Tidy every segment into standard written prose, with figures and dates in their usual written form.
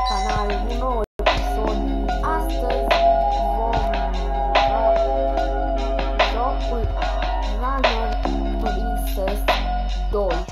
canal, un nou episod. Astăzi vom juca jocul Runner Princess 2.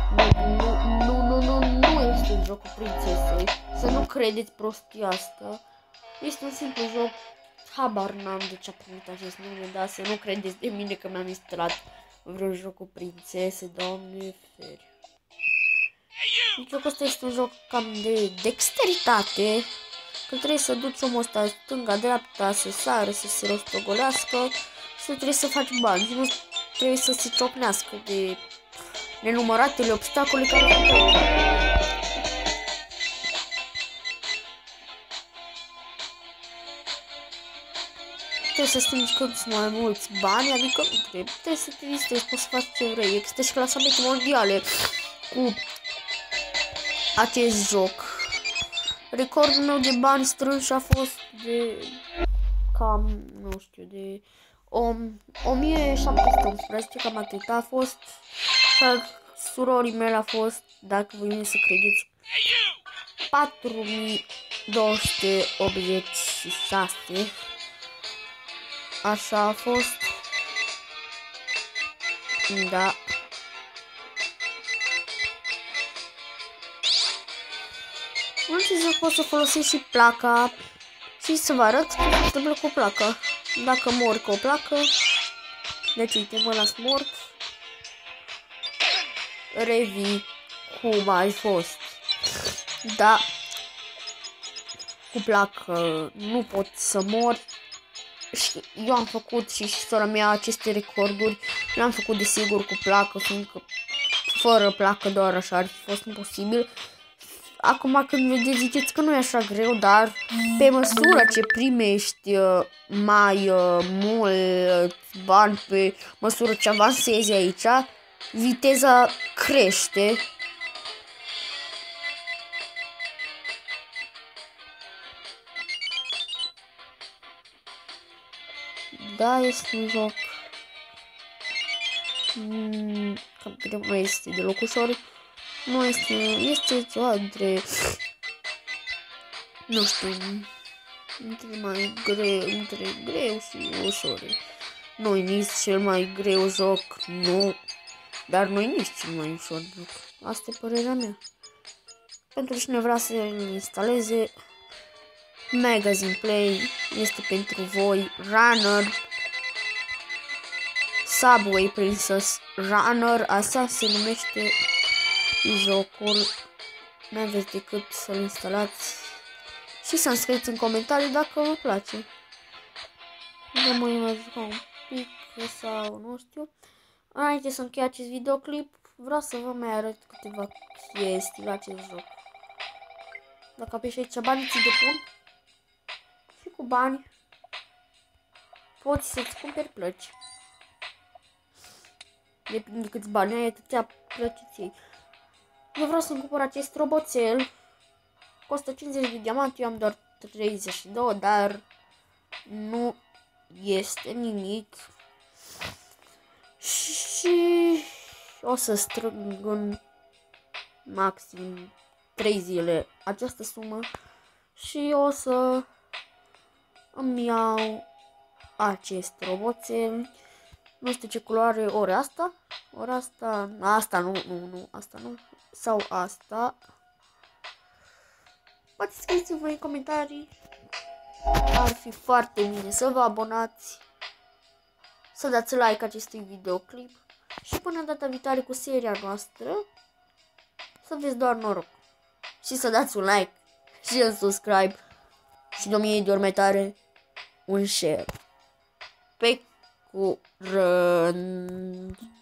Nu este jocul prințesei, să nu credeți prostia asta. Este un simplu joc, habar n-am de ce a primit acest nume, dar să nu credeți de mine că mi-am instalat vreun joc cu prințese, doamne feri. Jocul ăsta este un joc cam de dexteritate, că trebuie să duci omul ăsta stânga-dreapta, să sară, să se rostogolească, și trebuie să faci bani și nu trebuie să se ciocnească de nenumăratele obstacole care sunt. Trebuie să strângi cât mai mulți bani, adică trebuie să te distrezi, poți să faci ce vrei. Există și clasamente mondiale cu acest joc. Recordul meu de bani strânși a fost de cam, nu știu, de 1711, cam atât a fost. Surorii mele a fost, dacă voi să credeți, 4286. Așa a fost. Da. În acest joc pot să folosesc și placa și să vă arăt ce se întâmplă cu placa. Dacă mor cu o placă, deci uite, mă las mort, revii cum ai fost. Da, cu placă nu pot să mor. Și eu am făcut și sora mea aceste recorduri, le-am făcut desigur cu placă, fiindcă fără placă doar așa ar fi fost imposibil. Acum când vedeți, ziceți că nu e așa greu, dar pe măsură ce primești mai mult bani, pe măsură ce avansezi aici, viteza crește. Da, este un joc cam greu, nu este deloc ușor. Nu este ceva între, nu știu, între greu și ușor. Nu e nici cel mai greu joc, nu, dar nu e nici cel mai ușor joc. Asta e părerea mea. Pentru cine vrea să-l instaleze, Magazine Play este pentru voi. Runner Subway Princess Runner, asta se numește jocul. Nu aveți decât să-l instalați și să-mi scrieți în comentarii dacă vă place. Nu mai juca un pic sau nu știu. Înainte să închei acest videoclip, vreau să vă mai arăt câteva chestii la acest joc. Dacă apeși aici, banii ți depun și cu bani poți să-ți cumperi plăci. Depinde de câți bani ai, atâția plăci îți iei. Eu vreau să-mi cumpăr acest roboțel. Costă 50 de diamanți, eu am doar 32, dar nu este nimic. Și o să strâng în maxim 3 zile această sumă și o să îmi iau acest roboțel. Nu știu ce culoare, ori asta, asta nu, sau asta. Poate scrieți-mi voi în comentarii. Ar fi foarte bine să vă abonați, să dați like acestui videoclip și până data viitoare cu seria noastră să aveți doar noroc și să dați un like și un subscribe și, domniei de ori mai tare, un share. Pe curând.